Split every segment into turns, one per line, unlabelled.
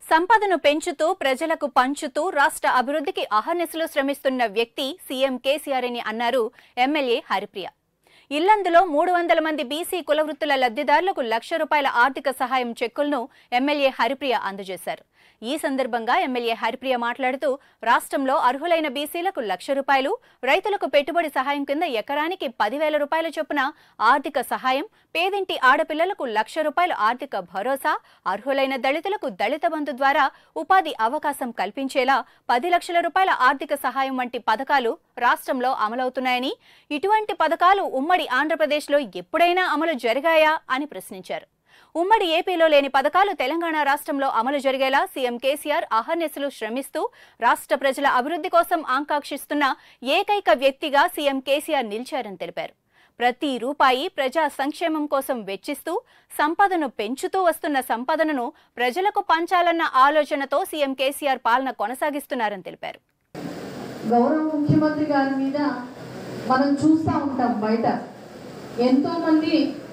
సంపదను పెంచుతూ ప్రజలకు పంచుతూ రాష్ట్ర అభివృద్ధికి అహర్నిశలు శ్రమిస్తున్న వ్యక్తి సీఎం కేసీఆర్ అని అన్నారు ఎమ్మెల్యే హరిప్రియ. ఇల్లందులో 300 మంది బీసీ కులవృత్తుల లబ్ధిదారులకు ₹1,00,000 ఆర్థిక సహాయం చెక్కులను ఎమ్మెల్యే హరిప్రియ అందజేశారు. ఈ సందర్భంగా ఎమ్మెల్యే హరిప్రియ మాట్లాడుతూ రాష్ట్రంలో అర్హులైన బీసీలకు ₹1,00,000, రైతులకు పెట్టుబడి సహాయం కింద ఎకరానికి ₹10,000 చొప్పున ఆర్థిక సహాయం, పేదింటి ఆడపిల్లలకు ₹1,00,000 ఆర్థిక భరోసా, అర్హులైన దళితులకు దళిత బంధు ద్వారా ఉపాధి అవకాశం కల్పించేలా ₹10 లక్షల ఆర్థిక సహాయం వంటి పథకాలు రాష్ట్రంలో అమలవుతున్నాయని, ఇటువంటి పథకాలు ఉమ్మడి ఆంధ్రప్రదేశ్లో ఎప్పుడైనా అమలు జరిగాయా అని ప్రశ్నించారు. ఉమ్మడి ఏపీలో లేని పథకాలు తెలంగాణ రాష్ట్రంలో అమలు జరిగేలా సీఎం కేసీఆర్ అహర్నిశలు శ్రమిస్తూ రాష్ట్ర ప్రజల అభివృద్ధి కోసం ఆకాంక్షిస్తున్న ఏకైక వ్యక్తిగా సీఎం కేసీఆర్ నిలిచారని తెలిపారు. ప్రతి రూపాయి ప్రజా సంక్షేమం కోసం వెచ్చిస్తూ సంపదను పెంచుతూ వస్తున్న సంపదను ప్రజలకు పంచాలన్న ఆలోచనతో సీఎం కేసీఆర్ పాలన కొనసాగిస్తున్నారని తెలిపారు.
గౌరవ ముఖ్యమంత్రి గారి మీద మనం చూస్తూ ఉంటాం, బయట ఎంతో మంది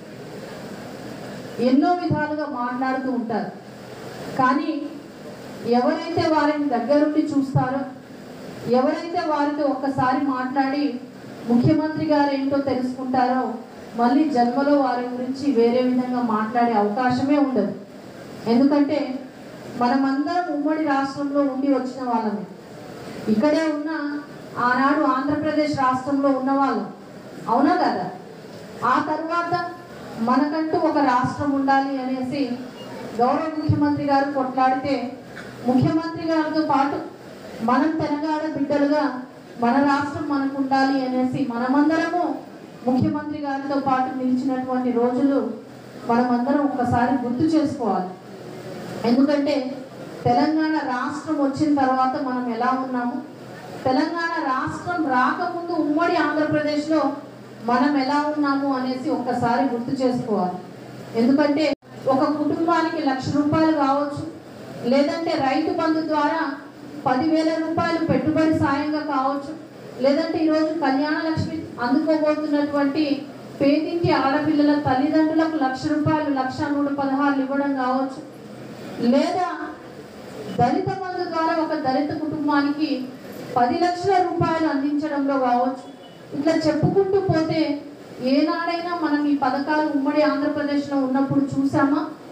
ఎన్నో విధాలుగా మాట్లాడుతూ ఉంటారు. కానీ ఎవరైతే వారిని దగ్గరుండి చూస్తారో, ఎవరైతే వారితో ఒక్కసారి మాట్లాడి ముఖ్యమంత్రి గారు ఏంటో తెలుసుకుంటారో, మళ్ళీ జన్మలో వారి గురించి వేరే విధంగా మాట్లాడే అవకాశమే ఉండదు. ఎందుకంటే మనమందరం ఉమ్మడి రాష్ట్రంలో ఉండి వచ్చిన వాళ్ళమే. ఇక్కడే ఉన్న ఆనాడు ఆంధ్రప్రదేశ్ రాష్ట్రంలో ఉన్నవాళ్ళం, అవునా కదా? ఆ తర్వాత మనకంటూ ఒక రాష్ట్రం ఉండాలి అనేసి గౌరవ ముఖ్యమంత్రి గారు కొట్లాడితే, ముఖ్యమంత్రి గారితో పాటు మనం తెలంగాణ బిడ్డలుగా మన రాష్ట్రం మనకు ఉండాలి అనేసి మనమందరము ముఖ్యమంత్రి గారితో పాటు నిలిచినటువంటి రోజులు మనమందరం ఒక్కసారి గుర్తు చేసుకోవాలి. ఎందుకంటే తెలంగాణ రాష్ట్రం వచ్చిన తర్వాత మనం ఎలా ఉన్నాము, తెలంగాణ రాష్ట్రం రాకముందు ఉమ్మడి ఆంధ్రప్రదేశ్లో మనం ఎలా ఉన్నాము అనేసి ఒక్కసారి గుర్తు చేసుకోవాలి. ఎందుకంటే ఒక కుటుంబానికి ₹1,00,000 కావచ్చు, లేదంటే రైతు బంధు ద్వారా ₹10,000 పెట్టుబడి సాయంగా కావచ్చు, లేదంటే ఈరోజు కళ్యాణ లక్ష్మి అందుకోబోతున్నటువంటి పేదింటి ఆడపిల్లల తల్లిదండ్రులకు ₹1,00,000 1,116 ఇవ్వడం కావచ్చు, లేదా దళిత బంధు ద్వారా ఒక దళిత కుటుంబానికి ₹10 లక్షల అందించడంలో కావచ్చు. ఇట్లా చెప్పుకుంటూ పోతే ఏనాడైనా మనం ఈ పథకాలు ఉమ్మడి ఆంధ్రప్రదేశ్లో ఉన్నప్పుడు చూసామా?